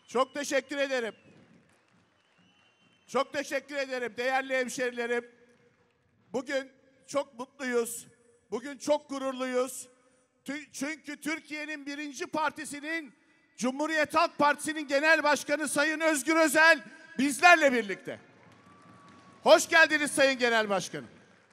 Çok teşekkür ederim. Çok teşekkür ederim değerli hemşerilerim. Bugün çok mutluyuz. Bugün çok gururluyuz. Çünkü Türkiye'nin birinci partisinin, Cumhuriyet Halk Partisi'nin genel başkanı Sayın Özgür Özel bizlerle birlikte. Hoş geldiniz Sayın Genel Başkanım.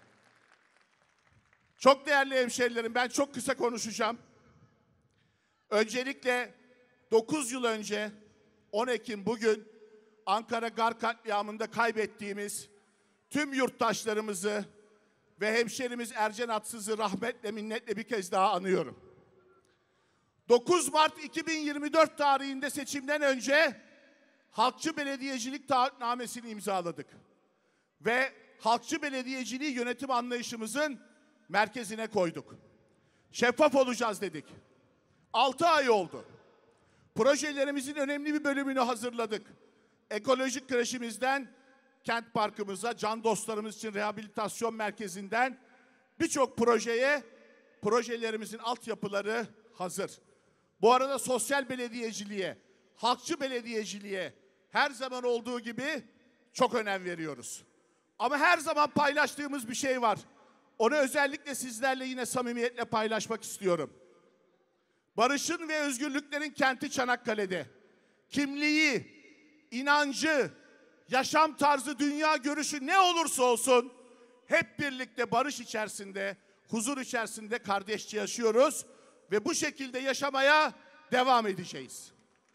Çok değerli hemşerilerim, ben çok kısa konuşacağım. Öncelikle 9 yıl önce 10 Ekim bugün Ankara Gar katliamında kaybettiğimiz tüm yurttaşlarımızı ve hemşerimiz Ercan Atsız'ı rahmetle minnetle bir kez daha anıyorum. 9 Mart 2024 tarihinde seçimden önce halkçı belediyecilik taahhütnamesini imzaladık. Ve halkçı belediyeciliği yönetim anlayışımızın merkezine koyduk. Şeffaf olacağız dedik. 6 ay oldu. Projelerimizin önemli bir bölümünü hazırladık. Ekolojik kreşimizden kent parkımıza, can dostlarımız için rehabilitasyon merkezinden birçok projelerimizin altyapıları hazır. Bu arada sosyal belediyeciliğe, halkçı belediyeciliğe her zaman olduğu gibi çok önem veriyoruz. Ama her zaman paylaştığımız bir şey var. Onu özellikle sizlerle yine samimiyetle paylaşmak istiyorum. Barışın ve özgürlüklerin kenti Çanakkale'de kimliği, inancı, yaşam tarzı, dünya görüşü ne olursa olsun hep birlikte barış içerisinde, huzur içerisinde kardeşçe yaşıyoruz ve bu şekilde yaşamaya devam edeceğiz.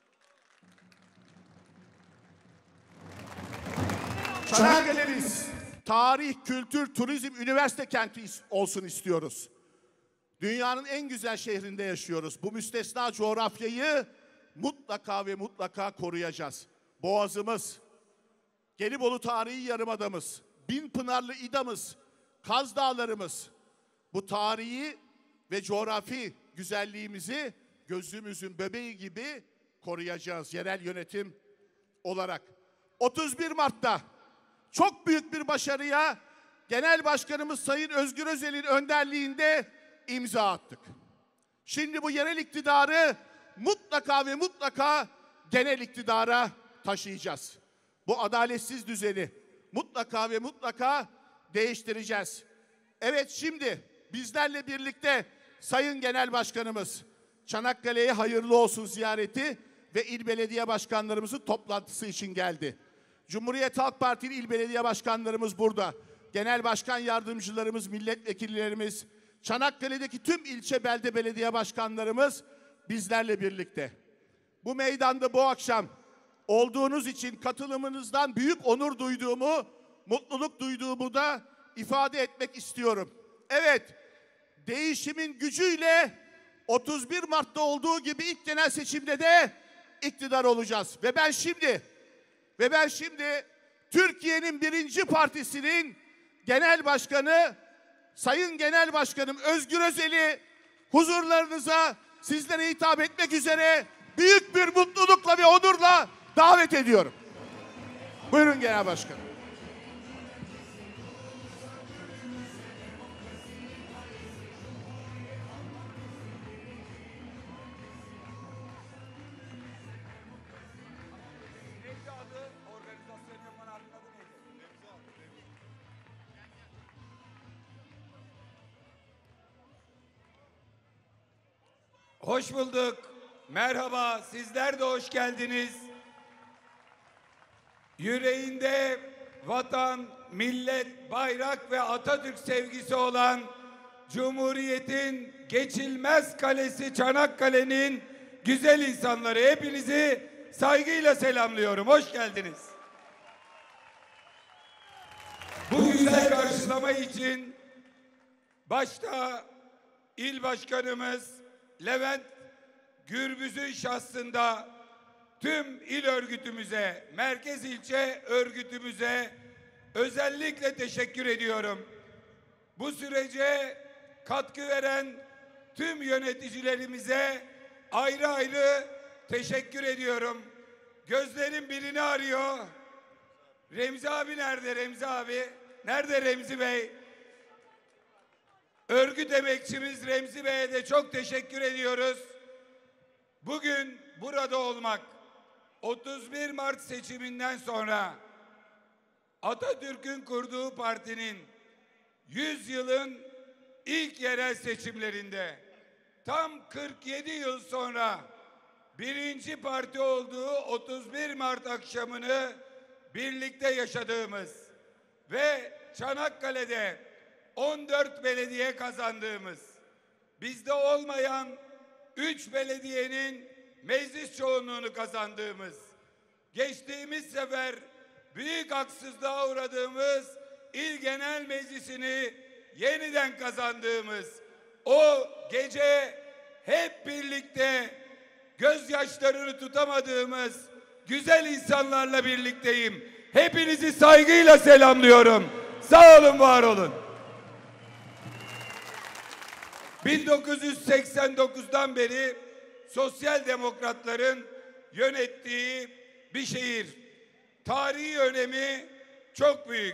Çanakkale'miz tarih, kültür, turizm, üniversite kenti olsun istiyoruz. Dünyanın en güzel şehrinde yaşıyoruz. Bu müstesna coğrafyayı mutlaka ve mutlaka koruyacağız. Boğazımız, Gelibolu Tarihi Yarımadamız, Binpınarlı İda'mız, Kaz Dağlarımız, bu tarihi ve coğrafi güzelliğimizi gözümüzün bebeği gibi koruyacağız yerel yönetim olarak. 31 Mart'ta çok büyük bir başarıya Genel Başkanımız Sayın Özgür Özel'in önderliğinde imza attık. Şimdi bu yerel iktidarı mutlaka ve mutlaka genel iktidara taşıyacağız. Bu adaletsiz düzeni mutlaka ve mutlaka değiştireceğiz. Evet, şimdi bizlerle birlikte Sayın Genel Başkanımız Çanakkale'ye hayırlı olsun ziyareti ve il belediye başkanlarımızın toplantısı için geldi. Cumhuriyet Halk Partili il belediye başkanlarımız burada. Genel başkan yardımcılarımız, milletvekillerimiz, Çanakkale'deki tüm ilçe belde belediye başkanlarımız bizlerle birlikte. Bu meydanda bu akşam olduğunuz için katılımınızdan büyük onur duyduğumu, mutluluk duyduğumu da ifade etmek istiyorum. Evet, değişimin gücüyle 31 Mart'ta olduğu gibi ilk genel seçimde de iktidar olacağız. Ve ben şimdi Türkiye'nin birinci partisinin genel başkanı Sayın Genel Başkanım Özgür Özel'i huzurlarınıza sizlere hitap etmek üzere büyük bir mutlulukla ve onurla davet ediyorum. Buyurun Genel Başkanım. Hoş bulduk. Merhaba, sizler de hoş geldiniz. Yüreğinde vatan, millet, bayrak ve Atatürk sevgisi olan Cumhuriyet'in geçilmez kalesi Çanakkale'nin güzel insanları, hepinizi saygıyla selamlıyorum. Hoş geldiniz. Bu güzel karşılama için başta il başkanımız Levent Gürbüz'ün şahsında tüm il örgütümüze, merkez ilçe örgütümüze özellikle teşekkür ediyorum. Bu sürece katkı veren tüm yöneticilerimize ayrı ayrı teşekkür ediyorum. Gözlerim birini arıyor. Remzi abi nerede, Remzi abi? Nerede Remzi Bey? Örgüt emekçimiz Remzi Bey'e de çok teşekkür ediyoruz. Bugün burada olmak, 31 Mart seçiminden sonra Atatürk'ün kurduğu partinin 100 yılın ilk yerel seçimlerinde tam 47 yıl sonra birinci parti olduğu 31 Mart akşamını birlikte yaşadığımız ve Çanakkale'de 14 belediye kazandığımız, bizde olmayan 3 belediyenin meclis çoğunluğunu kazandığımız, geçtiğimiz sefer büyük haksızlığa uğradığımız İl Genel Meclisi'ni yeniden kazandığımız o gece hep birlikte gözyaşlarını tutamadığımız güzel insanlarla birlikteyim. Hepinizi saygıyla selamlıyorum. Sağ olun, var olun. 1989'dan beri sosyal demokratların yönettiği bir şehir. Tarihi önemi çok büyük.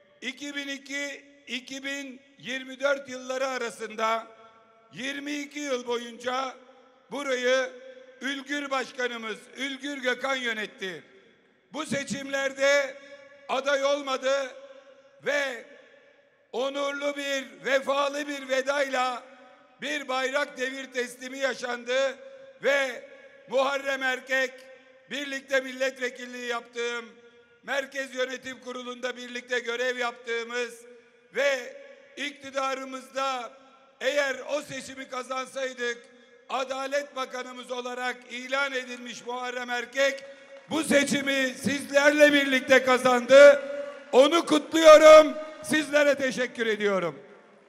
2002-2024 yılları arasında 22 yıl boyunca burayı Ülgür Başkanımız Ülgür Gökhan yönetti. Bu seçimlerde aday olmadı ve onurlu bir, vefalı bir vedayla bir bayrak devir teslimi yaşandı ve Muharrem Erkek, birlikte milletvekilliği yaptığım, Merkez Yönetim Kurulu'nda birlikte görev yaptığımız ve iktidarımızda eğer o seçimi kazansaydık Adalet Bakanımız olarak ilan edilmiş Muharrem Erkek bu seçimi sizlerle birlikte kazandı. Onu kutluyorum. Sizlere teşekkür ediyorum.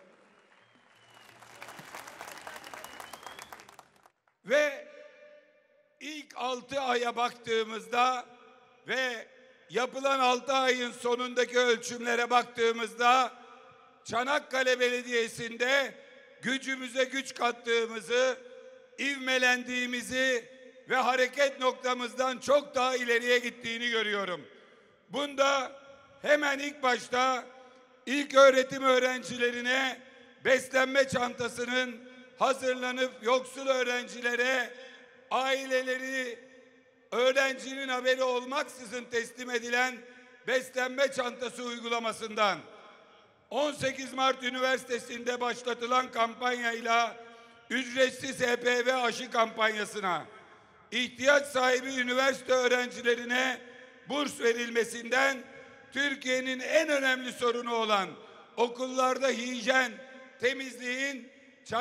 Ve ilk 6 aya baktığımızda ve yapılan 6 ayın sonundaki ölçümlere baktığımızda Çanakkale Belediyesi'nde gücümüze güç kattığımızı, ivmelendiğimizi ve hareket noktamızdan çok daha ileriye gittiğini görüyorum. Bunda hemen ilk başta ilköğretim öğrencilerine beslenme çantasının hazırlanıp yoksul öğrencilere aileleri öğrencinin haberi olmaksızın teslim edilen beslenme çantası uygulamasından 18 Mart Üniversitesi'nde başlatılan kampanyayla ücretsiz HPV aşı kampanyasına, ihtiyaç sahibi üniversite öğrencilerine burs verilmesinden Türkiye'nin en önemli sorunu olan okullarda hijyen, temizliğin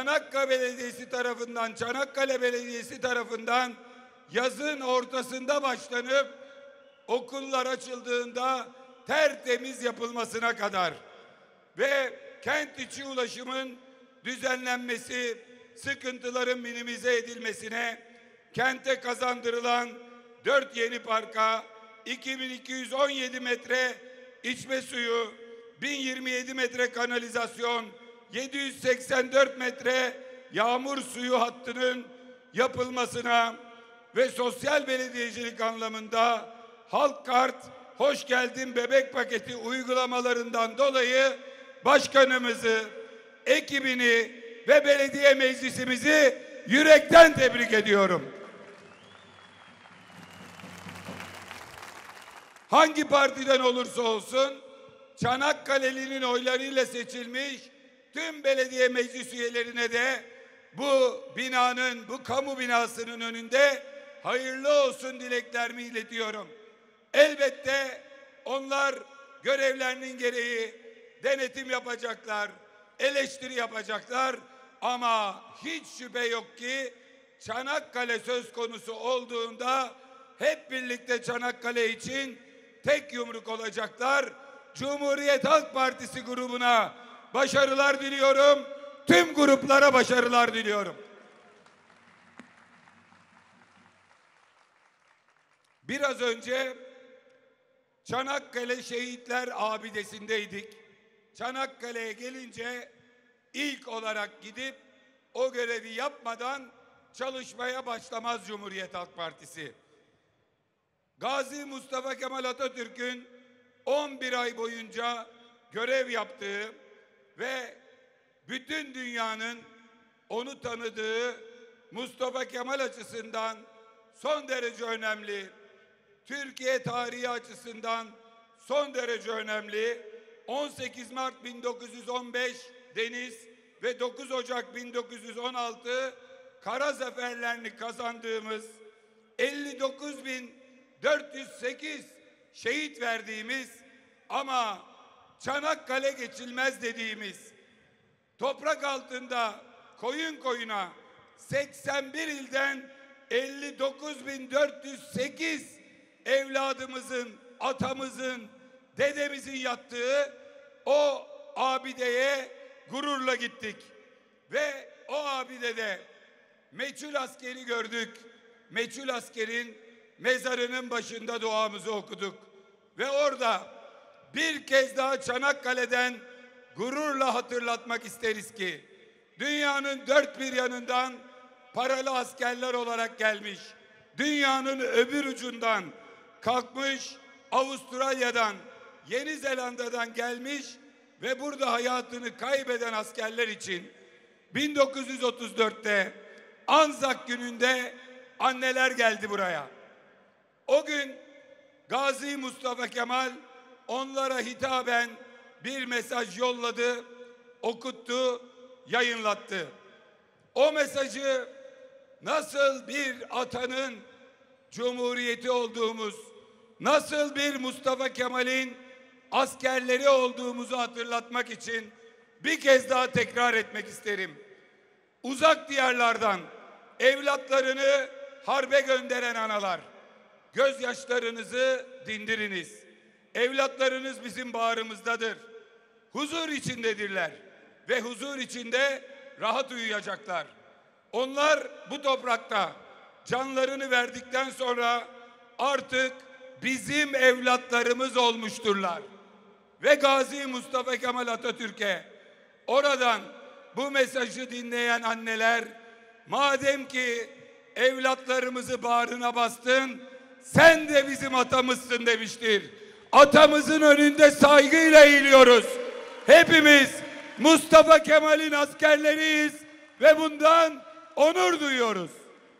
Çanakkale Belediyesi tarafından yazın ortasında başlanıp okullar açıldığında tertemiz yapılmasına kadar ve kent içi ulaşımın düzenlenmesi, sıkıntıların minimize edilmesine, kente kazandırılan 4 yeni parka, 2217 metre içme suyu, 1027 metre kanalizasyon, 784 metre yağmur suyu hattının yapılmasına ve sosyal belediyecilik anlamında Halk Kart, Hoş Geldin Bebek Paketi uygulamalarından dolayı başkanımızı, ekibini ve belediye meclisimizi yürekten tebrik ediyorum. Hangi partiden olursa olsun Çanakkale'linin oylarıyla seçilmiş tüm belediye meclis üyelerine de bu binanın, bu kamu binasının önünde hayırlı olsun dileklerimi iletiyorum. Elbette onlar görevlerinin gereği denetim yapacaklar, eleştiri yapacaklar ama hiç şüphe yok ki Çanakkale söz konusu olduğunda hep birlikte Çanakkale için tek yumruk olacaklar. Cumhuriyet Halk Partisi grubuna başarılar diliyorum. Tüm gruplara başarılar diliyorum. Biraz önce Çanakkale Şehitler Abidesi'ndeydik. Çanakkale'ye gelince ilk olarak gidip o görevi yapmadan çalışmaya başlamaz Cumhuriyet Halk Partisi. Gazi Mustafa Kemal Atatürk'ün 11 ay boyunca görev yaptığı ve bütün dünyanın onu tanıdığı Mustafa Kemal açısından son derece önemli, Türkiye tarihi açısından son derece önemli 18 Mart 1915 deniz ve 9 Ocak 1916 kara zaferlerini kazandığımız, 59.408 şehit verdiğimiz ama Çanakkale geçilmez dediğimiz, toprak altında koyun koyuna 81 ilden 59.408 evladımızın, atamızın, dedemizin yattığı o abideye gururla gittik. Ve o abidede meçhul askeri gördük. Meçhul askerin mezarının başında duamızı okuduk. Ve orada bir kez daha Çanakkale'den gururla hatırlatmak isteriz ki dünyanın dört bir yanından paralı askerler olarak gelmiş, dünyanın öbür ucundan kalkmış, Avustralya'dan, Yeni Zelanda'dan gelmiş ve burada hayatını kaybeden askerler için 1934'te Anzak gününde anneler geldi buraya. O gün Gazi Mustafa Kemal onlara hitaben bir mesaj yolladı, okuttu, yayınlattı. O mesajı nasıl bir atanın cumhuriyeti olduğumuz, nasıl bir Mustafa Kemal'in askerleri olduğumuzu hatırlatmak için bir kez daha tekrar etmek isterim. Uzak diyarlardan evlatlarını harbe gönderen analar, gözyaşlarınızı dindiriniz. Evlatlarınız bizim bağrımızdadır. Huzur içindedirler ve huzur içinde rahat uyuyacaklar. Onlar bu toprakta canlarını verdikten sonra artık bizim evlatlarımız olmuşturlar. Ve Gazi Mustafa Kemal Atatürk'e oradan bu mesajı dinleyen anneler, madem ki evlatlarımızı bağrına bastın, sen de bizim atamızsın demiştir. Atamızın önünde saygıyla eğiliyoruz. Hepimiz Mustafa Kemal'in askerleriyiz ve bundan onur duyuyoruz.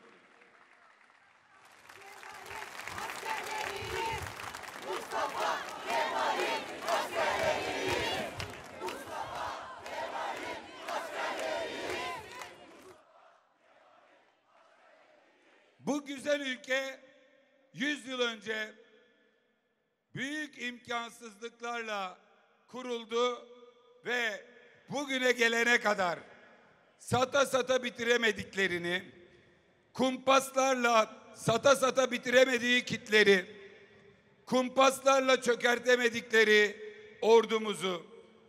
Bu güzel ülke 100 yıl önce büyük imkansızlıklarla kuruldu ve bugüne gelene kadar sata sata bitiremediklerini, kumpaslarla sata sata bitiremediği kitleri, kumpaslarla çökertemedikleri ordumuzu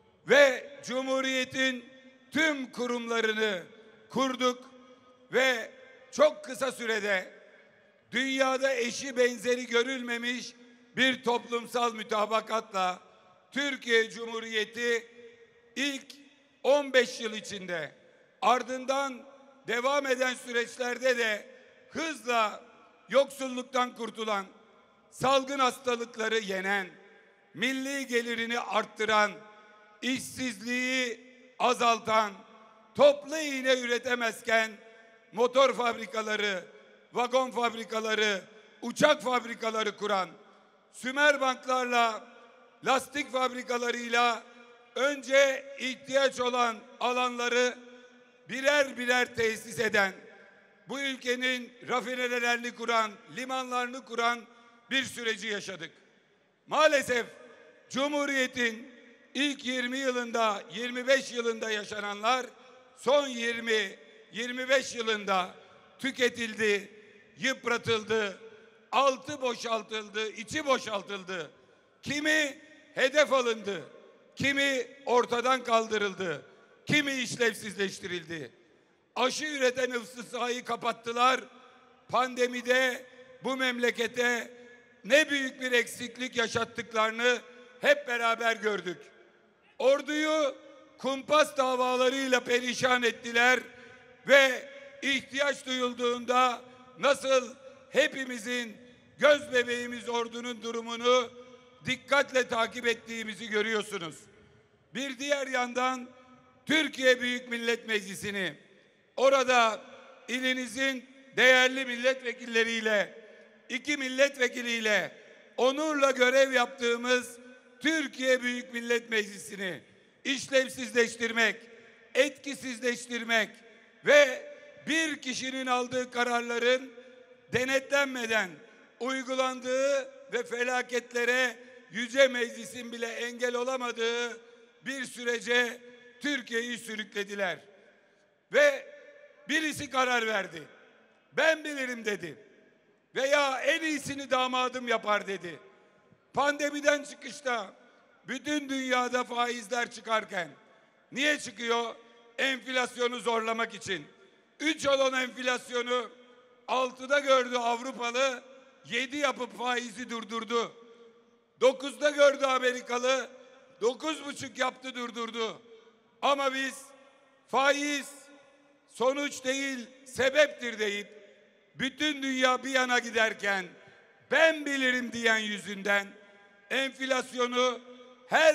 ve Cumhuriyet'in tüm kurumlarını kurduk ve çok kısa sürede dünyada eşi benzeri görülmemiş bir toplumsal mütabakatla Türkiye Cumhuriyeti ilk 15 yıl içinde, ardından devam eden süreçlerde de hızla yoksulluktan kurtulan, salgın hastalıkları yenen, milli gelirini arttıran, işsizliği azaltan, toplu iğne üretemezken motor fabrikaları, vagon fabrikaları, uçak fabrikaları kuran, Sümerbanklarla, lastik fabrikalarıyla önce ihtiyaç olan alanları birer birer tesis eden, bu ülkenin rafinerilerini kuran, limanlarını kuran bir süreci yaşadık. Maalesef Cumhuriyet'in ilk 20 yılında, 25 yılında yaşananlar son 20-25 yılında tüketildi, yıpratıldı, altı boşaltıldı, içi boşaltıldı. Kimi hedef alındı, kimi ortadan kaldırıldı, kimi işlevsizleştirildi. Aşı üreten hıfzı sahayı kapattılar. Pandemide bu memlekete ne büyük bir eksiklik yaşattıklarını hep beraber gördük. Orduyu kumpas davalarıyla perişan ettiler ve ihtiyaç duyulduğunda nasıl hepimizin göz bebeğimiz ordunun durumunu dikkatle takip ettiğimizi görüyorsunuz. Bir diğer yandan Türkiye Büyük Millet Meclisi'ni, orada ilinizin değerli milletvekilleriyle 2 milletvekiliyle onurla görev yaptığımız Türkiye Büyük Millet Meclisi'ni işlevsizleştirmek, etkisizleştirmek ve bir kişinin aldığı kararların denetlenmeden uygulandığı ve felaketlere Yüce Meclis'in bile engel olamadığı bir sürece Türkiye'yi sürüklediler. Ve birisi karar verdi. Ben bilirim dedi. Veya en iyisini damadım yapar dedi. Pandemiden çıkışta bütün dünyada faizler çıkarken niye çıkıyor? Enflasyonu zorlamak için. 3 olan enflasyonu 6'da gördü Avrupalı, 7 yapıp faizi durdurdu. 9'da gördü Amerikalı, 9,5 yaptı durdurdu. Ama biz faiz sonuç değil sebeptir deyip bütün dünya bir yana giderken ben bilirim diyen yüzünden enflasyonu her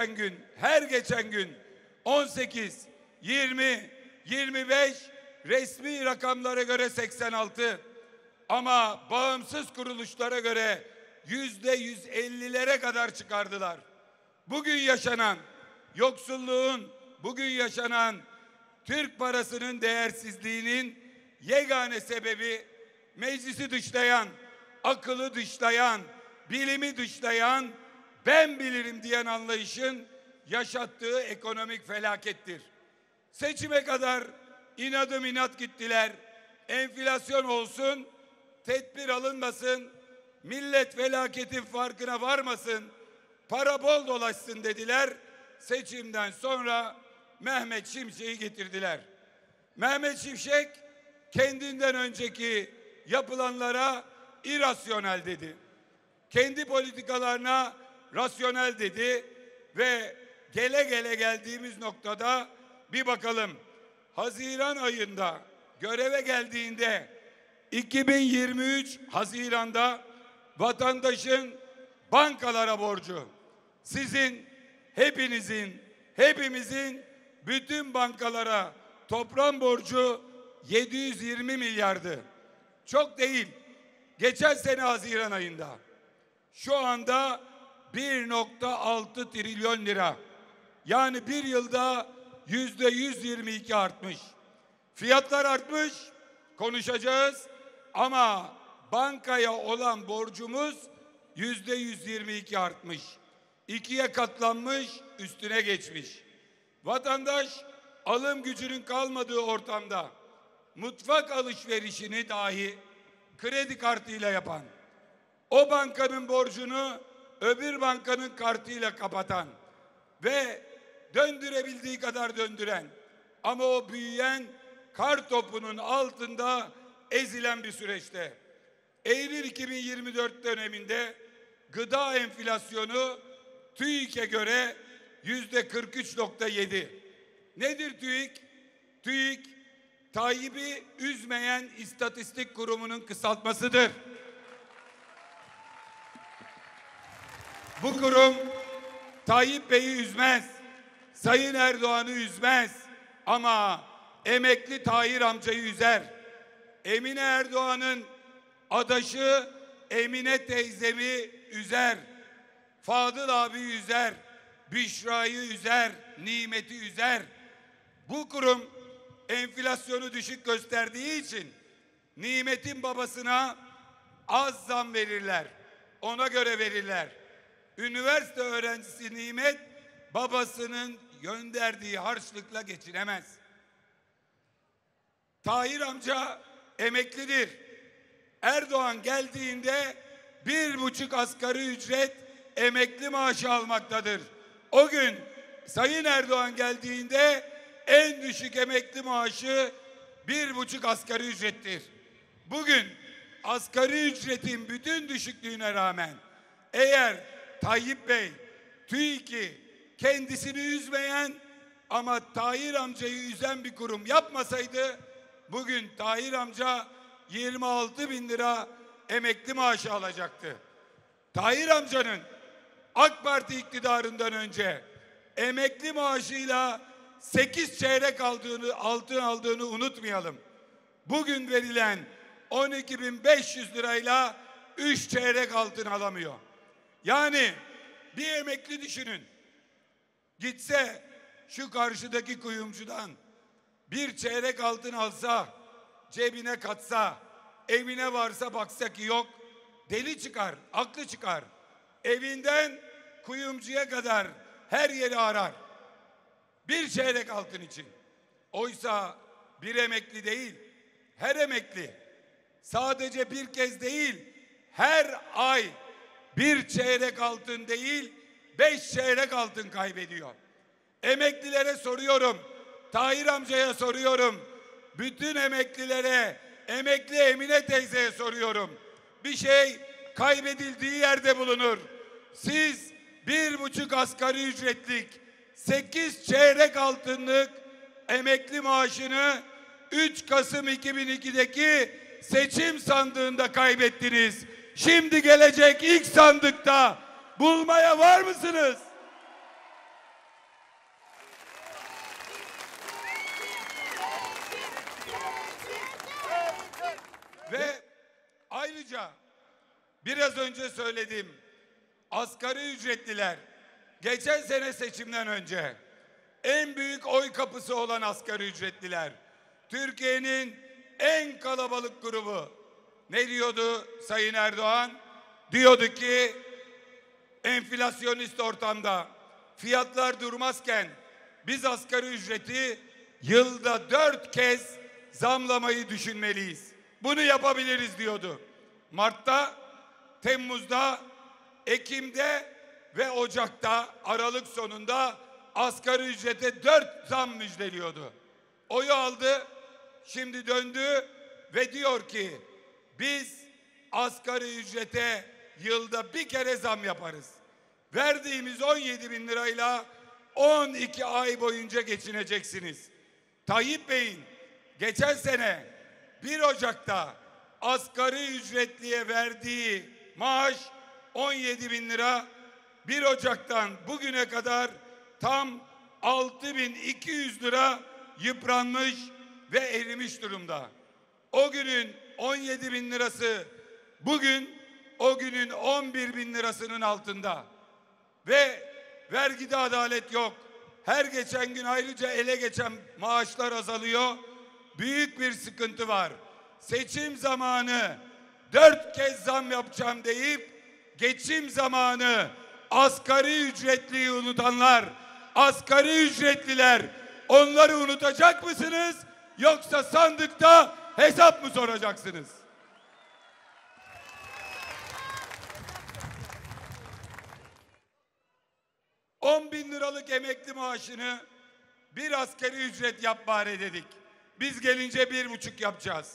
geçen gün 18, 20, 25 resmi rakamlara göre 86 ama bağımsız kuruluşlara göre %150'lere kadar çıkardılar. Bugün yaşanan yoksulluğun, bugün yaşanan Türk parasının değersizliğinin yegane sebebi meclisi dışlayan, akıllı dışlayan, bilimi dışlayan, ben bilirim diyen anlayışın yaşattığı ekonomik felakettir. Seçime kadar inadım inat gittiler. Enflasyon olsun, tedbir alınmasın, millet felaketin farkına varmasın, para bol dolaşsın dediler. Seçimden sonra Mehmet Şimşek'i getirdiler. Mehmet Şimşek kendinden önceki yapılanlara irasyonel dedi. Kendi politikalarına rasyonel dedi ve gele gele geldiğimiz noktada bir bakalım. Haziran ayında göreve geldiğinde 2023 Haziran'da vatandaşın bankalara borcu, sizin, hepimizin bütün bankalara toplam borcu 720 milyardı. Çok değil. Geçen sene Haziran ayında. Şu anda 1,6 trilyon lira. Yani bir yılda %122 artmış. Fiyatlar artmış, konuşacağız ama bankaya olan borcumuz %122 artmış. 2'ye katlanmış, üstüne geçmiş. Vatandaş alım gücünün kalmadığı ortamda mutfak alışverişini dahi kredi kartıyla yapan, o bankanın borcunu öbür bankanın kartıyla kapatan ve döndürebildiği kadar döndüren ama o büyüyen kar topunun altında ezilen bir süreçte. Eylül 2024 döneminde gıda enflasyonu TÜİK'e göre %43,7. Nedir TÜİK? TÜİK, Tayyip'i üzmeyen istatistik kurumunun kısaltmasıdır. Bu kurum Tayyip Bey'i üzmez, Sayın Erdoğan'ı üzmez ama emekli Tahir amcayı üzer. Emine Erdoğan'ın adaşı Emine teyzemi üzer. Fadıl abi üzer. Büşra'yı üzer. Nimet'i üzer. Bu kurum enflasyonu düşük gösterdiği için Nimet'in babasına az zam verirler. Ona göre verirler. Üniversite öğrencisi Nimet babasının gönderdiği harçlıkla geçinemez. Tahir amca emeklidir. Erdoğan geldiğinde 1,5 asgari ücret emekli maaşı almaktadır. O gün Sayın Erdoğan geldiğinde en düşük emekli maaşı 1,5 asgari ücrettir. Bugün asgari ücretin bütün düşüklüğüne rağmen eğer Tayyip Bey, TÜİK'i kendisini üzmeyen ama Tahir amcayı üzen bir kurum yapmasaydı bugün Tahir amca 26 bin lira emekli maaşı alacaktı. Tahir amcanın AK Parti iktidarından önce emekli maaşıyla 8 çeyrek altın aldığını unutmayalım. Bugün verilen 12.500 lirayla 3 çeyrek altın alamıyor. Yani bir emekli düşünün. Gitse şu karşıdaki kuyumcudan bir çeyrek altın alsa, cebine katsa, evine varsa baksa ki yok, deli çıkar, aklı çıkar. Evinden kuyumcuya kadar her yeri arar. Bir çeyrek altın için. Oysa bir emekli değil, her emekli sadece bir kez değil, her ay bir çeyrek altın değil, 5 çeyrek altın kaybediyor. Emeklilere soruyorum, Tahir amcaya soruyorum, bütün emeklilere, emekli Emine teyzeye soruyorum. Bir şey kaybedildiği yerde bulunur. Siz 1,5 asgari ücretlik, 8 çeyrek altınlık emekli maaşını 3 Kasım 2002'deki seçim sandığında kaybettiniz. Şimdi gelecek ilk sandıkta bulmaya var mısınız? Ve ayrıca biraz önce söyledim, asgari ücretliler geçen sene seçimden önce en büyük oy kapısı olan asgari ücretliler, Türkiye'nin en kalabalık grubu. Ne diyordu Sayın Erdoğan? Diyordu ki enflasyonist ortamda fiyatlar durmazken biz asgari ücreti yılda 4 kez zamlamayı düşünmeliyiz. Bunu yapabiliriz diyordu. Mart'ta, Temmuz'da, Ekim'de ve Ocak'ta, Aralık sonunda asgari ücrete 4 zam müjdeliyordu. Oyu aldı, şimdi döndü ve diyor ki biz asgari ücrete yılda bir kere zam yaparız. Verdiğimiz 17 bin lirayla 12 ay boyunca geçineceksiniz. Tayyip Bey'in geçen sene 1 Ocak'ta asgari ücretliye verdiği maaş 17 bin lira. 1 Ocak'tan bugüne kadar tam 6.200 lira yıpranmış ve erimiş durumda. O günün 17 bin lirası bugün o günün 11 bin lirasının altında. Ve vergide adalet yok. Her geçen gün ayrıca ele geçen maaşlar azalıyor. Büyük bir sıkıntı var. Seçim zamanı 4 kez zam yapacağım deyip geçim zamanı asgari ücretliyi unutanlar, asgari ücretliler, onları unutacak mısınız? Yoksa sandıkta hesap mı soracaksınız? ...10.000 liralık emekli maaşını bir asgari ücret yap bari dedik. Biz gelince 1,5 yapacağız.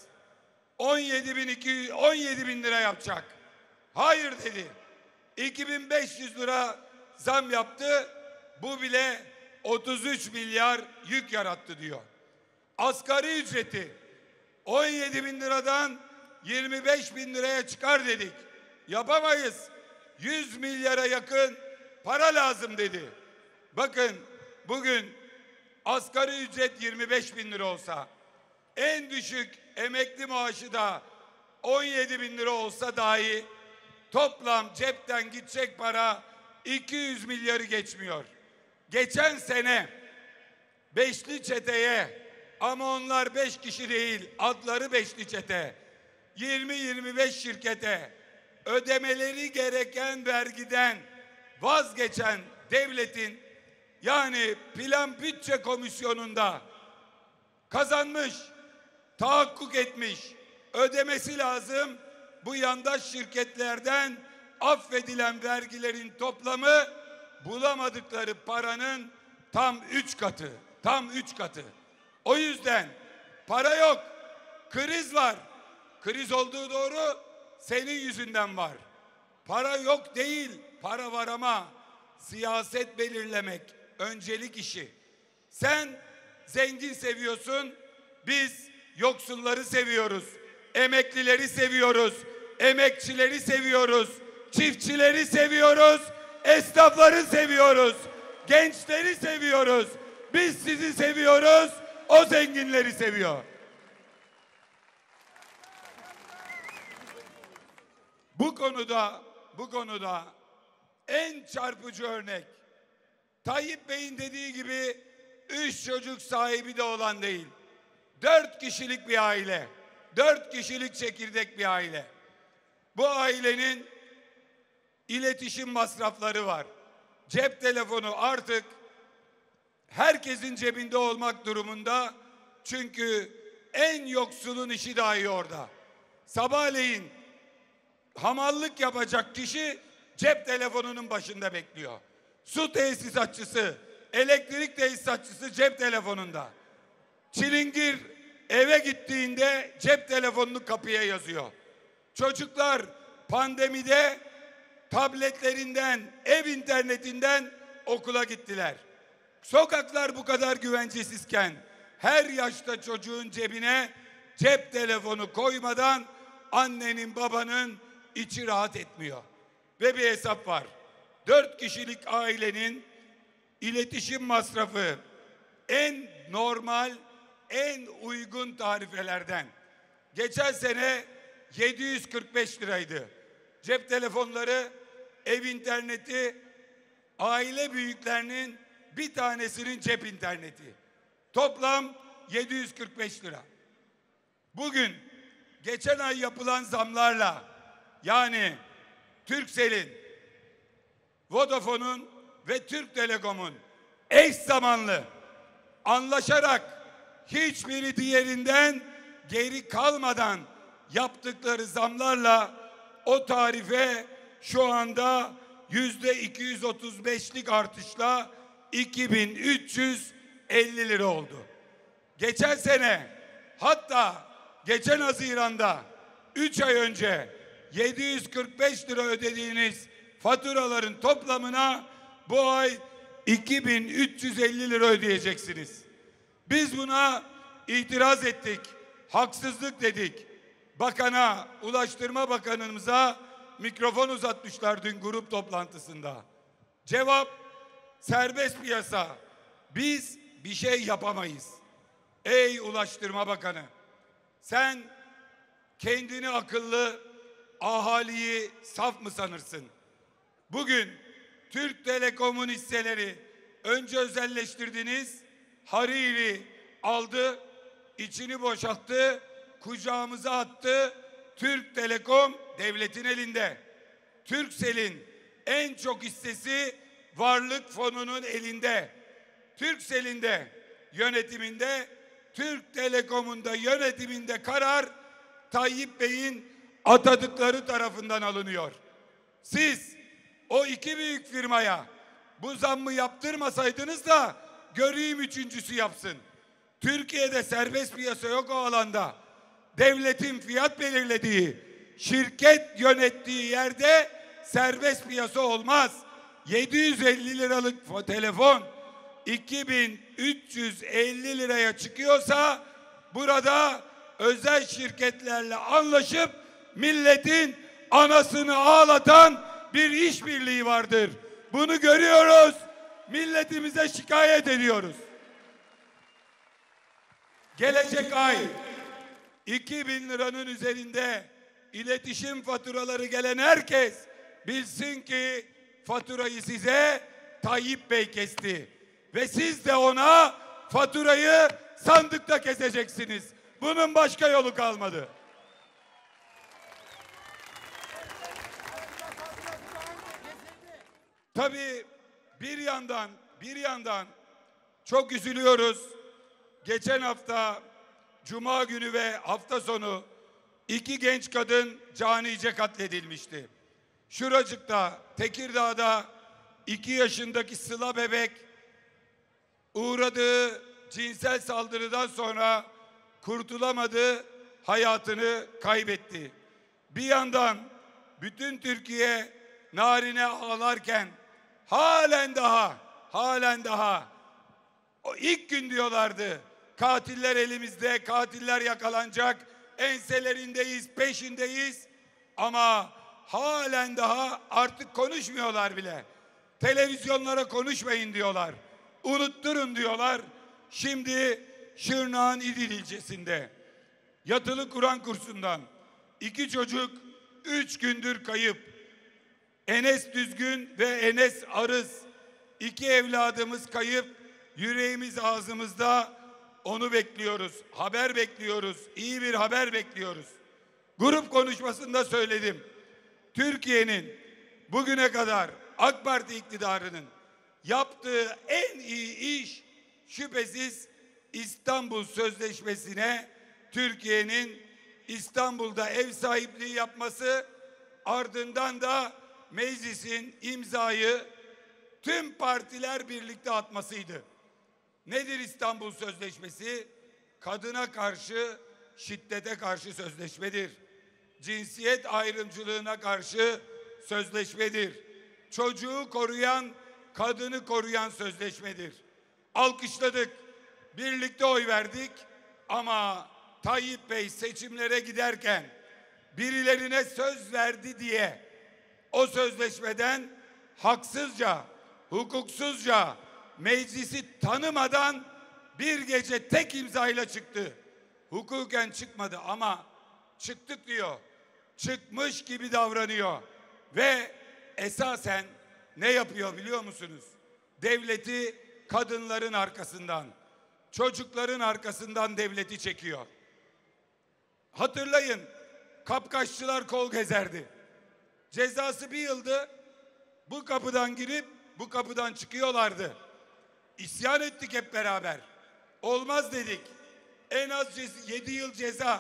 17 bin lira yapacak. Hayır dedi. 2.500 lira zam yaptı. Bu bile 33 milyar yük yarattı diyor. Asgari ücreti 17 bin liradan 25 bin liraya çıkar dedik. Yapamayız. 100 milyara yakın para lazım dedi. Bakın bugün asgari ücret 25 bin lira olsa, en düşük emekli maaşı da 17 bin lira olsa dahi toplam cepten gidecek para 200 milyarı geçmiyor. Geçen sene beşli çeteye, ama onlar 5 kişi değil, adları beşli çete, 20-25 şirkete ödemeleri gereken vergiden vazgeçen devletin, yani Plan Bütçe Komisyonu'nda kazanmış, tahakkuk etmiş, ödemesi lazım bu yandaş şirketlerden affedilen vergilerin toplamı bulamadıkları paranın tam 3 katı. Tam 3 katı. O yüzden para yok. Kriz var. Kriz olduğu doğru, senin yüzünden var. Para yok değil, para var ama siyaset belirlemek öncelik işi. Sen zengin seviyorsun, biz yoksulları seviyoruz. Emeklileri seviyoruz. Emekçileri seviyoruz. Çiftçileri seviyoruz. Esnafları seviyoruz. Gençleri seviyoruz. Biz sizi seviyoruz. O zenginleri seviyor. Bu konuda en çarpıcı örnek Tayyip Bey'in dediği gibi 3 çocuk sahibi de olan değil. 4 kişilik bir aile. 4 kişilik çekirdek bir aile. Bu ailenin iletişim masrafları var. Cep telefonu artık herkesin cebinde olmak durumunda. Çünkü en yoksulun işi dahi orada. Sabahleyin hamallık yapacak kişi cep telefonunun başında bekliyor. Su tesisatçısı, elektrik tesisatçısı cep telefonunda. Çilingir eve gittiğinde cep telefonunu kapıya yazıyor. Çocuklar pandemide tabletlerinden, ev internetinden okula gittiler. Sokaklar bu kadar güvencesizken her yaşta çocuğun cebine cep telefonu koymadan annenin babanın içi rahat etmiyor. Ve bir hesap var. 4 kişilik ailenin iletişim masrafı en normal, en uygun tarifelerden. Geçen sene 745 liraydı. Cep telefonları, ev interneti, aile büyüklerinin bir tanesinin cep interneti. Toplam 745 lira. Bugün geçen ay yapılan zamlarla, yani Turkcell'in, Vodafone'un ve Türk Telekom'un eş zamanlı anlaşarak hiçbiri diğerinden geri kalmadan yaptıkları zamlarla o tarife şu anda %235'lik artışla 2350 lira oldu. Geçen sene, hatta geçen Haziran'da 3 ay önce 745 lira ödediğiniz faturaların toplamına bu ay 2350 lira ödeyeceksiniz. Biz buna itiraz ettik. Haksızlık dedik. Bakana, Ulaştırma Bakanımıza mikrofon uzatmışlar dün grup toplantısında. Cevap: serbest piyasa. Biz bir şey yapamayız. Ey Ulaştırma Bakanı, sen kendini akıllı, ahaliyi saf mı sanırsın? Bugün Türk Telekom'un hisseleri önce özelleştirdiniz, Hariri aldı, içini boşalttı, kucağımıza attı. Türk Telekom devletin elinde. Turkcell'in en çok hissesi Varlık Fonu'nun elinde. Turkcell'in de yönetiminde, Türk Telekom'un da yönetiminde karar Tayyip Bey'in atadıkları tarafından alınıyor. Siz o iki büyük firmaya bu zammı yaptırmasaydınız da göreyim üçüncüsü yapsın. Türkiye'de serbest piyasa yok o alanda. Devletin fiyat belirlediği, şirket yönettiği yerde serbest piyasa olmaz. 750 liralık telefon 2350 liraya çıkıyorsa burada özel şirketlerle anlaşıp milletin anasını ağlatan bir işbirliği vardır. Bunu görüyoruz. Milletimize şikayet ediyoruz. Gelecek ay 2000 liranın üzerinde iletişim faturaları gelen herkes bilsin ki faturayı size Tayyip Bey kesti. Ve siz de ona faturayı sandıkta keseceksiniz. Bunun başka yolu kalmadı. Tabii bir yandan çok üzülüyoruz. Geçen hafta Cuma günü ve hafta sonu 2 genç kadın canice katledilmişti. Şuracık'ta, Tekirdağ'da 2 yaşındaki Sıla bebek uğradığı cinsel saldırıdan sonra kurtulamadı, hayatını kaybetti. Bir yandan bütün Türkiye narine ağlarken halen daha o ilk gün diyorlardı. Katiller elimizde, katiller yakalanacak, enselerindeyiz, peşindeyiz. Ama halen daha artık konuşmuyorlar bile. Televizyonlara konuşmayın diyorlar. Unutturun diyorlar. Şimdi Şırnak'ın İdil ilçesinde yatılı Kur'an kursundan 2 çocuk 3 gündür kayıp. Enes Düzgün ve Enes Arız, 2 evladımız kayıp. Yüreğimiz ağzımızda, onu bekliyoruz. Haber bekliyoruz. İyi bir haber bekliyoruz. Grup konuşmasında söyledim. Türkiye'nin bugüne kadar AK Parti iktidarının yaptığı en iyi iş şüphesiz İstanbul Sözleşmesi'ne Türkiye'nin İstanbul'da ev sahipliği yapması, ardından da meclisin imzayı tüm partiler birlikte atmasıydı. Nedir İstanbul Sözleşmesi? Kadına karşı, şiddete karşı sözleşmedir. Cinsiyet ayrımcılığına karşı sözleşmedir. Çocuğu koruyan, kadını koruyan sözleşmedir. Alkışladık, birlikte oy verdik ama Tayyip Bey seçimlere giderken birilerine söz verdi diye o sözleşmeden haksızca, hukuksuzca, meclisi tanımadan bir gece tek imzayla çıktı. Hukuken çıkmadı ama çıktık diyor. Çıkmış gibi davranıyor. Ve esasen ne yapıyor biliyor musunuz? Devleti kadınların arkasından, çocukların arkasından devleti çekiyor. Hatırlayın, kapkaççılar kol gezerdi. Cezası 1 yıldı. Bu kapıdan girip bu kapıdan çıkıyorlardı. İsyan ettik hep beraber. Olmaz dedik. En az 7 yıl ceza.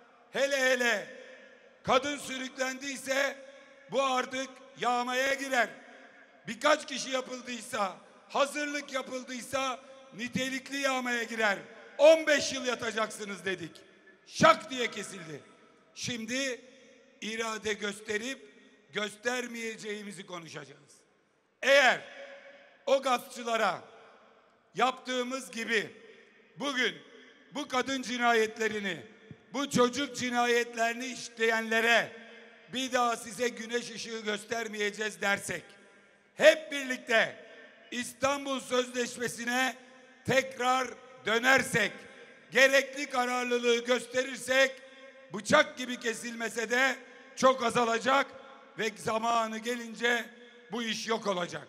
Hele kadın sürüklendiyse bu artık yağmaya girer. Birkaç kişi yapıldıysa, hazırlık yapıldıysa nitelikli yağmaya girer. 15 yıl yatacaksınız dedik. Şak diye kesildi. Şimdi irade gösterip göstermeyeceğimizi konuşacağız. Eğer o gaspçılara yaptığımız gibi bugün bu kadın cinayetlerini, bu çocuk cinayetlerini işleyenlere bir daha size güneş ışığı göstermeyeceğiz dersek, hep birlikte İstanbul Sözleşmesi'ne tekrar dönersek, gerekli kararlılığı gösterirsek, bıçak gibi kesilmese de çok azalacak ve zamanı gelince bu iş yok olacak.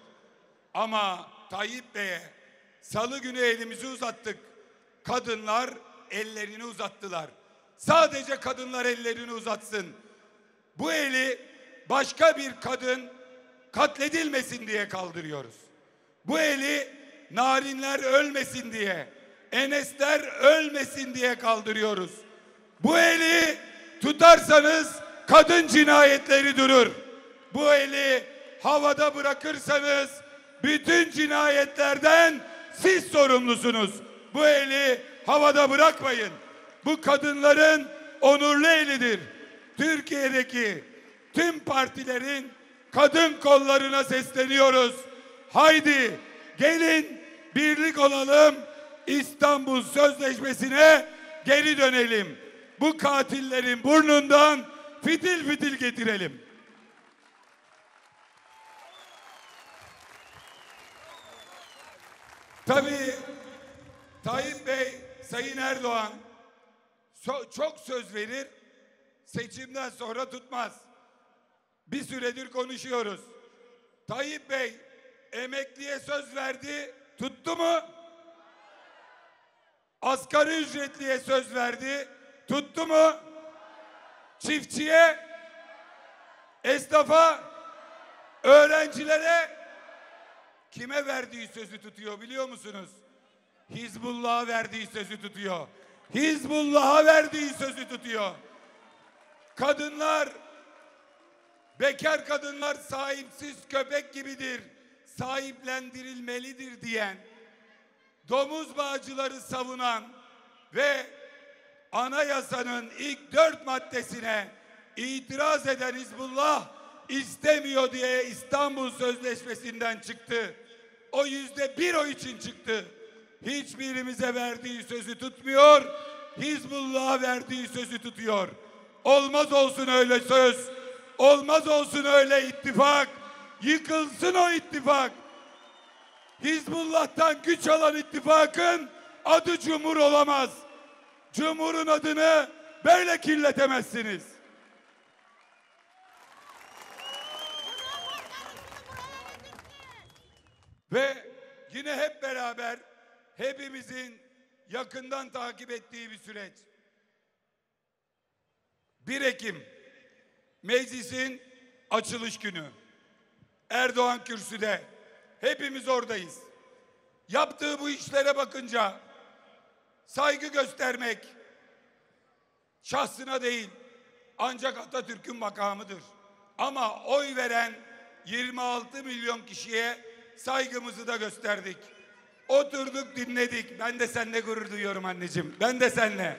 Ama Tayyip Bey'e salı günü elimizi uzattık. Kadınlar ellerini uzattılar. Sadece kadınlar ellerini uzatsın. Bu eli başka bir kadın katledilmesin diye kaldırıyoruz. Bu eli narinler ölmesin diye, Enesler ölmesin diye kaldırıyoruz. Bu eli tutarsanız kadın cinayetleri durur. Bu eli havada bırakırsanız bütün cinayetlerden siz sorumlusunuz. Bu eli havada bırakmayın. Bu kadınların onurlu elidir. Türkiye'deki tüm partilerin kadın kollarına sesleniyoruz. Haydi gelin birlik olalım, İstanbul Sözleşmesi'ne geri dönelim. Bu katillerin burnundan fitil fitil getirelim. Tabii Tayyip Bey, Sayın Erdoğan çok söz verir, seçimden sonra tutmaz. Bir süredir konuşuyoruz. Tayyip Bey emekliye söz verdi, tuttu mu? Asgari ücretliye söz verdi, tuttu mu? Çiftçiye, esnafa, öğrencilere kime verdiği sözü tutuyor biliyor musunuz? Hizbullah'a verdiği sözü tutuyor. Hizbullah'a verdiği sözü tutuyor. Kadınlar, bekar kadınlar sahipsiz köpek gibidir, sahiplendirilmelidir diyen, domuz bağcıları savunan ve anayasanın ilk 4 maddesine itiraz eden Hizbullah istemiyor diye İstanbul Sözleşmesi'nden çıktı. O %1 oy için çıktı. Hiçbirimize verdiği sözü tutmuyor, Hizbullah'a verdiği sözü tutuyor. Olmaz olsun öyle söz, olmaz olsun öyle ittifak, yıkılsın o ittifak. Hizbullah'tan güç alan ittifakın adı Cumhur olamaz. Cumhur'un adını böyle kirletemezsiniz. Ve yine hep beraber hepimizin yakından takip ettiği bir süreç. 1 Ekim meclisin açılış günü. Erdoğan kürsüde. Hepimiz oradayız. Yaptığı bu işlere bakınca saygı göstermek şahsına değil ancak Atatürk'ün makamıdır. Ama oy veren 26 milyon kişiye saygımızı da gösterdik. Oturduk, dinledik. Ben de seninle gurur duyuyorum anneciğim. Ben de seninle.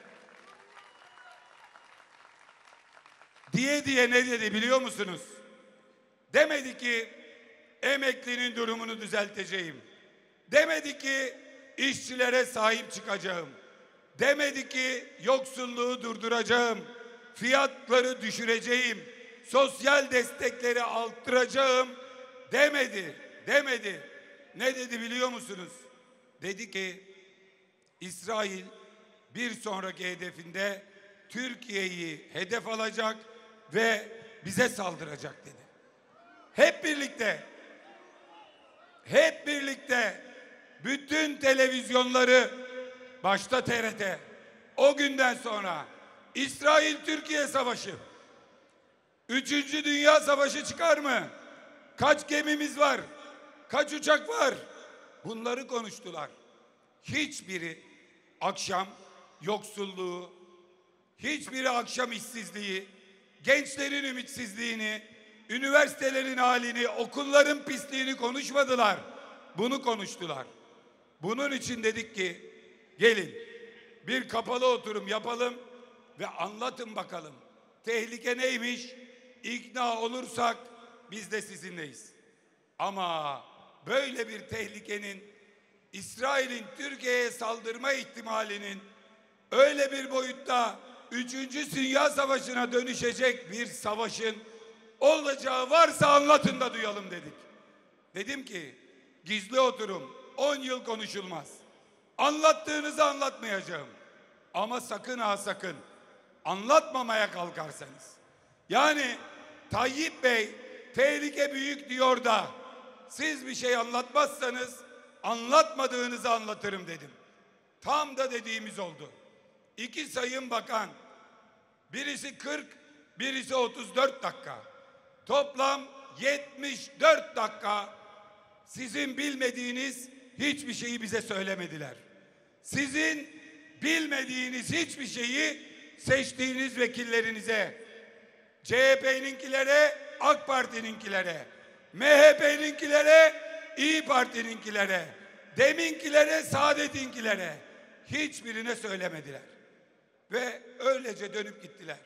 Diye ne dedi biliyor musunuz? Demedi ki emeklinin durumunu düzelteceğim. Demedi ki işçilere sahip çıkacağım. Demedi ki yoksulluğu durduracağım. Fiyatları düşüreceğim. Sosyal destekleri arttıracağım. Demedi. Ne dedi biliyor musunuz? Dedi ki İsrail bir sonraki hedefinde Türkiye'yi hedef alacak ve bize saldıracak dedi. Hep birlikte bütün televizyonları başta TRT o günden sonra İsrail-Türkiye savaşı, 3. Dünya Savaşı çıkar mı? Kaç gemimiz var? Kaç uçak var? Bunları konuştular. Hiçbiri akşam yoksulluğu, hiçbiri akşam işsizliği, gençlerin ümitsizliğini, üniversitelerin halini, okulların pisliğini konuşmadılar. Bunu konuştular. Bunun için dedik ki gelin bir kapalı oturum yapalım ve anlatın bakalım. Tehlike neymiş? İkna olursak biz de sizinleyiz. Ama böyle bir tehlikenin, İsrail'in Türkiye'ye saldırma ihtimalinin öyle bir boyutta 3. Dünya Savaşı'na dönüşecek bir savaşın olacağı varsa anlatın da duyalım dedik. Dedim ki gizli oturum 10 yıl konuşulmaz. Anlattığınızı anlatmayacağım. Ama sakın ha sakın anlatmamaya kalkarsanız. Yani Tayyip Bey tehlike büyük diyor da siz bir şey anlatmazsanız anlatmadığınızı anlatırım dedim. Tam da dediğimiz oldu. 2 sayın bakan, birisi 40, birisi 34 dakika. Toplam 74 dakika sizin bilmediğiniz hiçbir şeyi bize söylemediler. Sizin bilmediğiniz hiçbir şeyi seçtiğiniz vekillerinize, CHP'ninkilere, AK Parti'ninkilere, MHP'ninkilere, İyi Parti'ninkilere, deminkilere, Saadet'inkilere hiçbirine söylemediler. Ve öylece dönüp gittiler.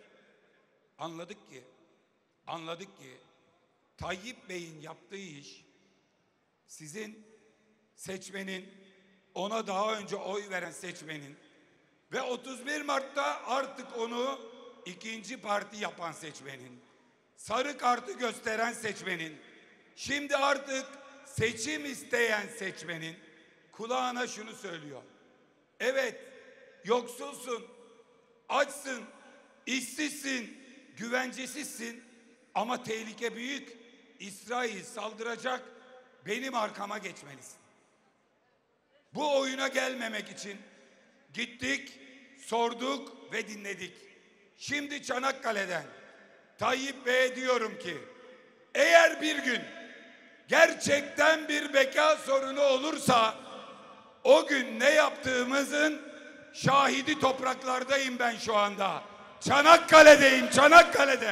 Anladık ki Tayyip Bey'in yaptığı iş sizin seçmenin, ona daha önce oy veren seçmenin ve 31 Mart'ta artık onu ikinci parti yapan seçmenin, sarı kartı gösteren seçmenin, şimdi artık seçim isteyen seçmenin kulağına şunu söylüyor. Evet, yoksulsun, açsın, işsizsin, güvencesizsin ama tehlike büyük. İsrail saldıracak, benim arkama geçmelisin. Bu oyuna gelmemek için gittik, sorduk ve dinledik. Şimdi Çanakkale'den Tayyip Bey'e diyorum ki eğer bir gün gerçekten bir beka sorunu olursa o gün ne yaptığımızın şahidi topraklardayım ben şu anda. Çanakkale'deyim, Çanakkale'de.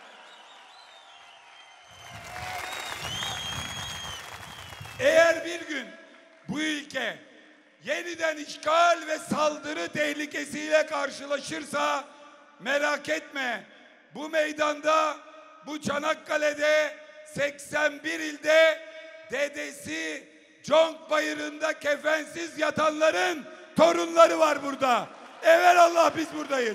Eğer bir gün bu ülke yeniden işgal ve saldırı tehlikesiyle karşılaşırsa merak etme, bu meydanda, bu Çanakkale'de 81 ilde dedesi Conk Bayırı'nda kefensiz yatanların torunları var burada. Evelallah biz buradayız.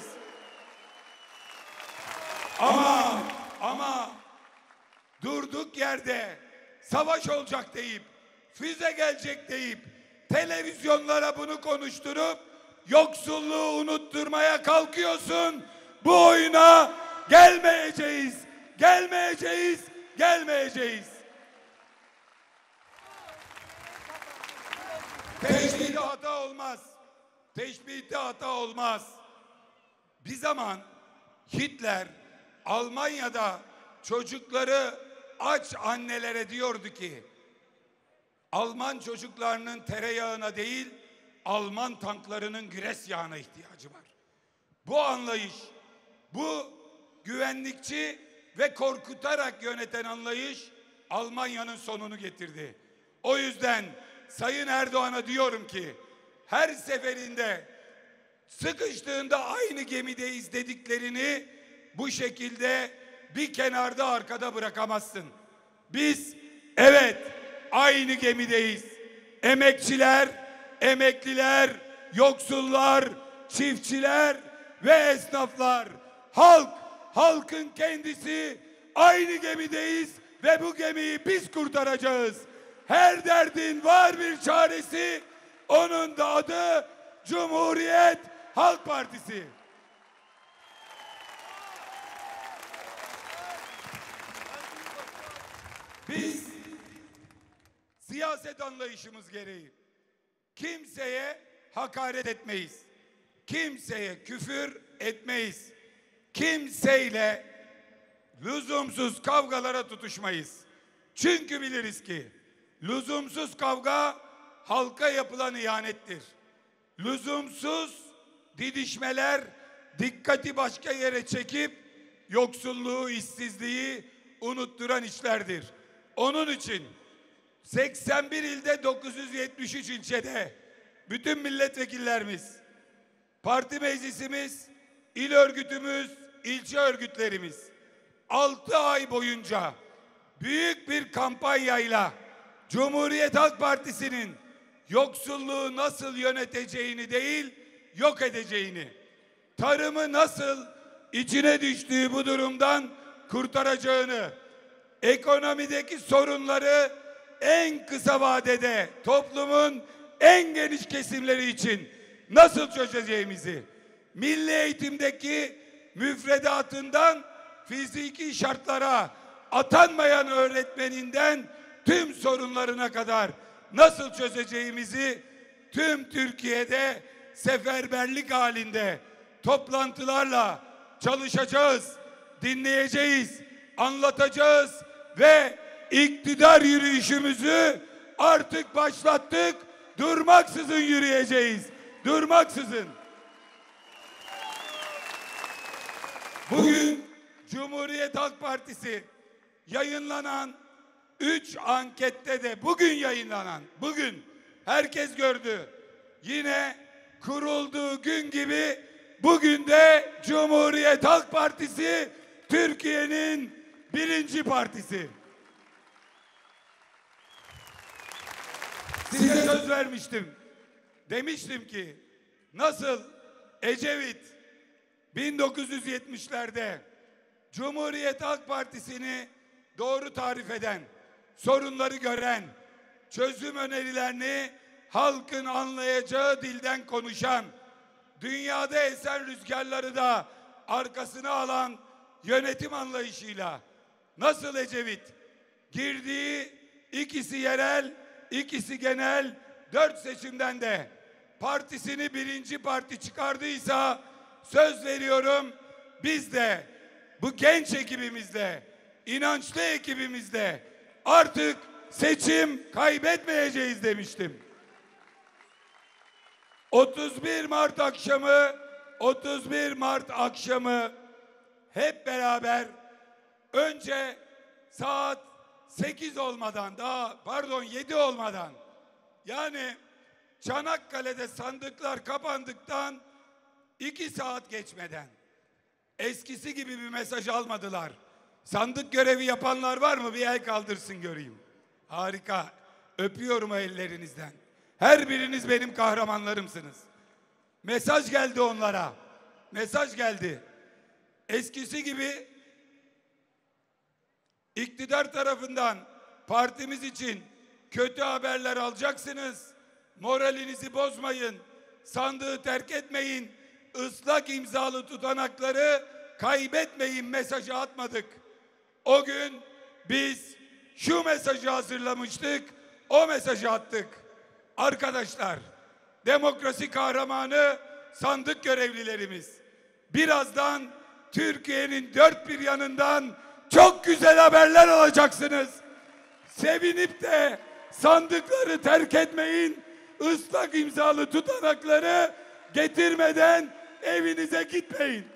Ama durduk yerde savaş olacak deyip, füze gelecek deyip, televizyonlara bunu konuşturup yoksulluğu unutturmaya kalkıyorsun. Bu oyuna gelmeyeceğiz. hata olmaz. Teşbihte hata olmaz. Bir zaman Hitler Almanya'da çocukları aç annelere diyordu ki, Alman çocuklarının tereyağına değil, Alman tanklarının güres yağına ihtiyacı var. Bu anlayış, bu güvenlikçi ve korkutarak yöneten anlayış Almanya'nın sonunu getirdi. O yüzden Sayın Erdoğan'a diyorum ki, her seferinde sıkıştığında aynı gemideyiz dediklerini bu şekilde bir kenarda arkada bırakamazsın. Biz evet aynı gemideyiz. Emekçiler, emekliler, yoksullar, çiftçiler ve esnaflar, halkın kendisi aynı gemideyiz ve bu gemiyi biz kurtaracağız. Her derdin var bir çaresi, onun da adı Cumhuriyet Halk Partisi. Biz siyaset anlayışımız gereği kimseye hakaret etmeyiz. Kimseye küfür etmeyiz. Kimseyle lüzumsuz kavgalara tutuşmayız. Çünkü biliriz ki lüzumsuz kavga halka yapılan ihanettir. Lüzumsuz didişmeler dikkati başka yere çekip yoksulluğu, işsizliği unutturan işlerdir. Onun için 81 ilde 973 ilçede bütün milletvekillerimiz, parti meclisimiz, il örgütümüz, ilçe örgütlerimiz 6 ay boyunca büyük bir kampanyayla Cumhuriyet Halk Partisi'nin yoksulluğu nasıl yöneteceğini değil, yok edeceğini, tarımı nasıl içine düştüğü bu durumdan kurtaracağını, ekonomideki sorunları en kısa vadede toplumun en geniş kesimleri için nasıl çözeceğimizi, milli eğitimdeki müfredatından fiziki şartlara, atanmayan öğretmeninden tüm sorunlarına kadar nasıl çözeceğimizi tüm Türkiye'de seferberlik halinde toplantılarla çalışacağız, dinleyeceğiz, anlatacağız ve iktidar yürüyüşümüzü artık başlattık, durmaksızın yürüyeceğiz, durmaksızın. Bugün Cumhuriyet Halk Partisi yayınlanan 3 ankette de bugün herkes gördü. Yine kurulduğu gün gibi bugün de Cumhuriyet Halk Partisi Türkiye'nin birinci partisi. Size söz vermiştim. Demiştim ki nasıl Ecevit 1970'lerde Cumhuriyet Halk Partisi'ni doğru tarif eden, sorunları gören, çözüm önerilerini halkın anlayacağı dilden konuşan, dünyada esen rüzgarları da arkasına alan yönetim anlayışıyla nasıl Ecevit girdiği ikisi yerel, ikisi genel 4 seçimden de partisini birinci parti çıkardıysa söz veriyorum biz de bu genç ekibimizle, inançlı ekibimizle artık seçim kaybetmeyeceğiz demiştim. 31 Mart akşamı hep beraber önce saat 8 olmadan 7 olmadan yani Çanakkale'de sandıklar kapandıktan 2 saat geçmeden eskisi gibi bir mesaj almadılar. Sandık görevi yapanlar var mı? Bir el kaldırsın göreyim. Harika. Öpüyorum o ellerinizden. Her biriniz benim kahramanlarımsınız. Mesaj geldi onlara. Mesaj geldi. Eskisi gibi iktidar tarafından partimiz için kötü haberler alacaksınız. Moralinizi bozmayın. Sandığı terk etmeyin. Islak imzalı tutanakları kaybetmeyin mesajı atmadık. O gün biz şu mesajı hazırlamıştık. O mesajı attık. Arkadaşlar demokrasi kahramanı sandık görevlilerimiz. Birazdan Türkiye'nin dört bir yanından çok güzel haberler alacaksınız. Sevinip de sandıkları terk etmeyin. Islak imzalı tutanakları getirmeden evinize gitmeyin.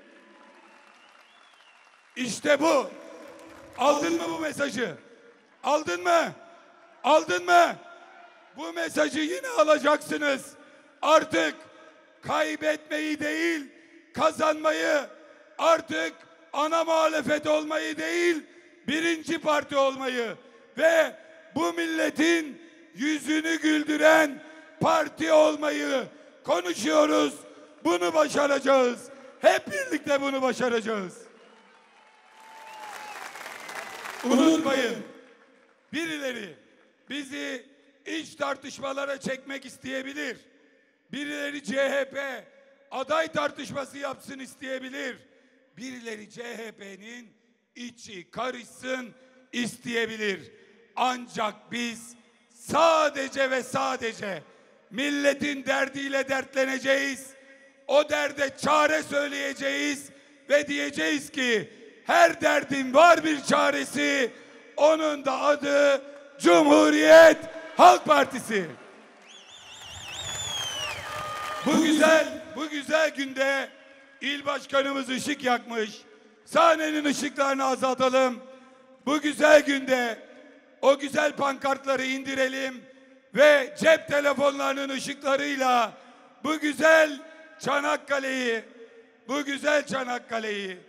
İşte bu. Aldın mı bu mesajı? Aldın mı? Aldın mı? Bu mesajı yine alacaksınız. Artık kaybetmeyi değil, kazanmayı, artık ana muhalefet olmayı değil, birinci parti olmayı ve bu milletin yüzünü güldüren parti olmayı konuşuyoruz. Bunu başaracağız. Hep birlikte bunu başaracağız. Unutmayın, birileri bizi iç tartışmalara çekmek isteyebilir. Birileri CHP aday tartışması yapsın isteyebilir. Birileri CHP'nin içi karışsın isteyebilir. Ancak biz sadece ve sadece milletin derdiyle dertleneceğiz. O derde çare söyleyeceğiz ve diyeceğiz ki her derdin var bir çaresi. Onun da adı Cumhuriyet Halk Partisi. Bu güzel günde il başkanımız ışık yakmış. Sahnenin ışıklarını azaltalım. Bu güzel günde o güzel pankartları indirelim ve cep telefonlarının ışıklarıyla bu güzel Çanakkale'yi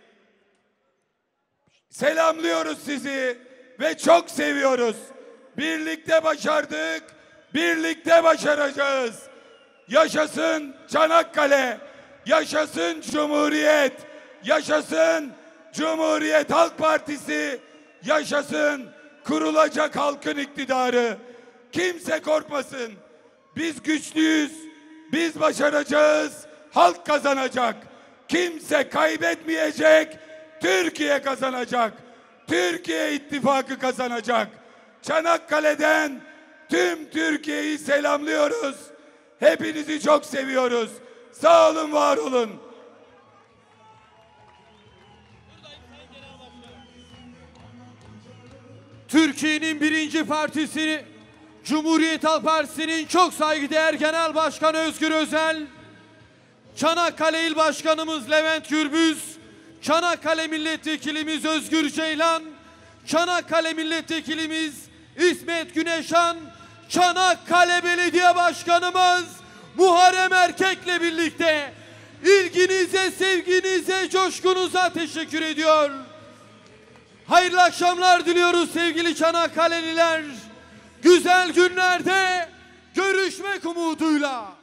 selamlıyoruz sizi ve çok seviyoruz. Birlikte başardık, birlikte başaracağız. Yaşasın Çanakkale, yaşasın Cumhuriyet, yaşasın Cumhuriyet Halk Partisi, yaşasın kurulacak halkın iktidarı. Kimse korkmasın. Biz güçlüyüz, biz başaracağız, halk kazanacak. Kimse kaybetmeyecek, Türkiye kazanacak. Türkiye ittifakı kazanacak. Çanakkale'den tüm Türkiye'yi selamlıyoruz. Hepinizi çok seviyoruz. Sağ olun, var olun. Türkiye'nin birinci partisi Cumhuriyet Halk Partisi'nin çok saygıdeğer Genel Başkanı Özgür Özel, Çanakkale İl Başkanımız Levent Gürbüz, Çanakkale Milletvekilimiz Özgür Ceylan, Çanakkale Milletvekilimiz İsmet Güneşan, Çanakkale Belediye Başkanımız Muharrem Erkek'le birlikte ilginize, sevginize, coşkunuza teşekkür ediyor. Hayırlı akşamlar diliyoruz sevgili Çanakkale'liler. Güzel günlerde görüşmek umuduyla.